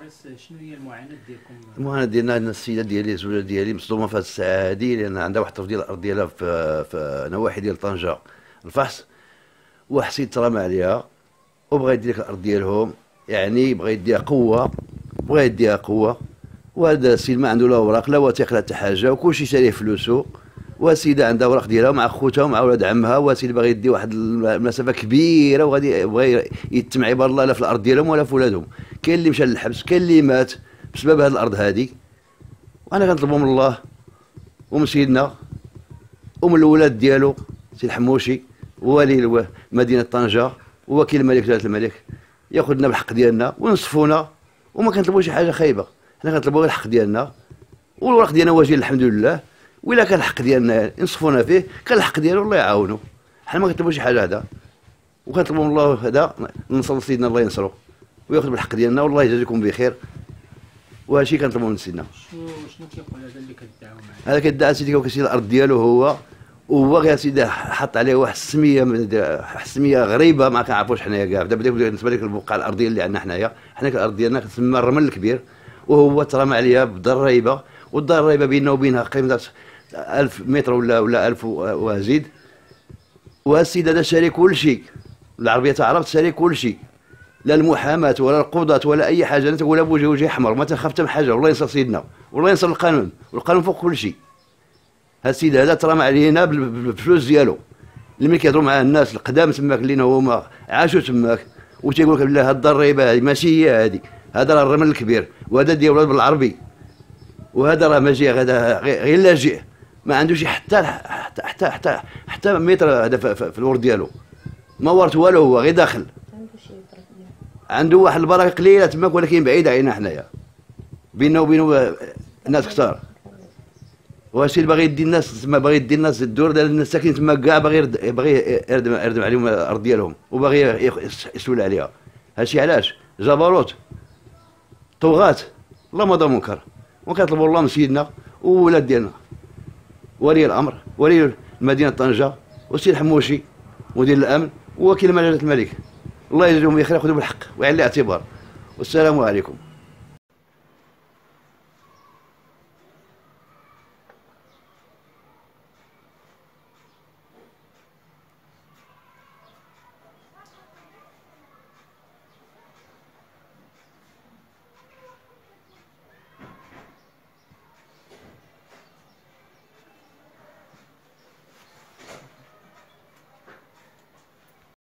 شنو هي المعاناه ديالكم؟ المعاناه ديالنا ان السيده ديالي الزوجه ديالي مصدومه في هذه الساعه هذه، لان عندها واحد الطرف ديال الارض ديالها في نواحي ديال طنجه الفحص، واحد السيد ترمى عليها وبغى يدي لك الارض ديالهم، يعني بغى يديها قوه، وهذا السيد ما عنده لا اوراق لا وثيق لا حتى حاجه، وكلشي شاريه فلوسه، والسيده عندها اوراق ديالها مع خوتها ومع ولاد عمها، والسيد باغي يدي واحد المسافه كبيره وغادي بغى يتم عباد الله لا في الارض ديالهم ولا في ولادهم. كاين اللي مشى للحبس، كاين اللي مات بسبب هذه الارض هذه. وانا كنطلبوا من الله ومن سيدنا ومن الولاد ديالو سي الحموشي والي مدينه طنجه ووكيل الملك جلاله الملك ياخذنا بالحق ديالنا وينصفونا، وما كنطلبوا شي حاجه خايبه، حنا كنطلبوا غير الحق ديالنا، والورق ديالنا واجدين الحمد لله، وإلا كان الحق ديالنا ينصفونا فيه، كان الحق ديالو الله يعاونو، حنا ما كنطلبوا شي حاجه هذا، وكنطلبوا من الله هذا نصلي سيدنا الله ينصرو وياخذ بالحق ديالنا والله يجازيكم بخير، وهذا الشيء كنطلبوا من سيدنا. شنو كيقول هذا اللي كدعوا معاه؟ هذا كيدعي سيدي كيسير الارض ديالو هو، وهو غير سيدي حط عليه واحد السميه غريبه ما كنعرفوش حنايا كاع. دابا بالنسبه لك البقعه الارضيه اللي عندنا حنايا، حنا الارض ديالنا كتسمى الرمل الكبير، وهو ترمى عليها بالضريبه، والضريبه بيننا وبينها قيمه 1000 متر ولا 1000 وزيد. وهذا السيد هذا شاري كل شيء، العربيه تعرف تشاري كل شيء، لا المحاماه ولا القضاة ولا اي حاجه. انا تقول ابو وجه احمر ما تخاف حتى من حاجه، والله ينصر سيدنا والله ينصر القانون، والقانون فوق كل شيء. هذا السيد هذا ترمى علينا بالفلوس ديالو، اللي ملي كيهضروا مع الناس القدام تماك اللي هما عاشوا تماك، وتيقول لك بالله هاد الضريبه هذه ماشي هي هذه، هذا راه الرمل الكبير، وهذا ديال ولاد بالعربي، وهذا راه ماشي هذا غير لاجئ ما عندوش حتى متر هذا في الورد ديالو، ما ورث والو، هو غير داخل عنده واحد البراكه قليله تماك، ولكن بعيده علينا حنايا، بيننا وبينه الناس كثار. وهادشي اللي باغي يدي الناس تما، باغي يدي الناس الدور ديال الناس ساكنين تما كاع، باغي يردم عليهم الارض ديالهم، وباغي يسول عليها. هادشي علاش؟ جبروت، طغاة، الله ما ضر منكر. وكنطلبوا الله من سيدنا وولاد ديالنا، ولي الامر، ولي مدينه طنجه، والسي الحموشي مدير الامن، ووكيل جلاله الملك، الله يجزيهم بخير، ياخذوا بالحق ويعلي الاعتبار. والسلام عليكم.